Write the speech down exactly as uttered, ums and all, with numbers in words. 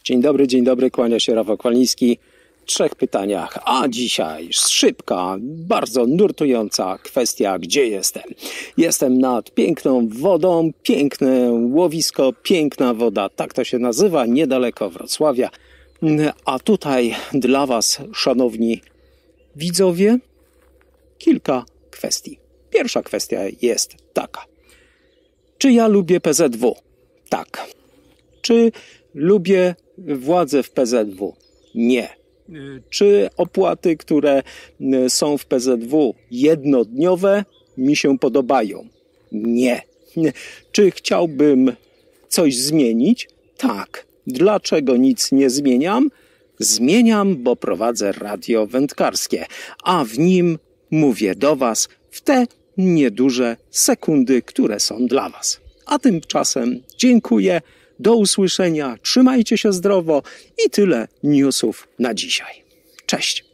Dzień dobry, dzień dobry, kłania się Rafał Kwalniński. W trzech pytaniach, a dzisiaj szybka, bardzo nurtująca kwestia, gdzie jestem. Jestem nad piękną wodą, piękne łowisko, piękna woda, tak to się nazywa, niedaleko Wrocławia. A tutaj dla Was, szanowni widzowie, kilka kwestii. Pierwsza kwestia jest taka. Czy ja lubię P Z W? Tak. Czy lubię władzę w P Z W? Nie. Czy opłaty, które są w P Z W jednodniowe, mi się podobają? Nie. Czy chciałbym coś zmienić? Tak. Dlaczego nic nie zmieniam? Zmieniam, bo prowadzę radio wędkarskie, a w nim mówię do Was w te nieduże sekundy, które są dla Was. A tymczasem dziękuję, do usłyszenia, trzymajcie się zdrowo i tyle newsów na dzisiaj. Cześć!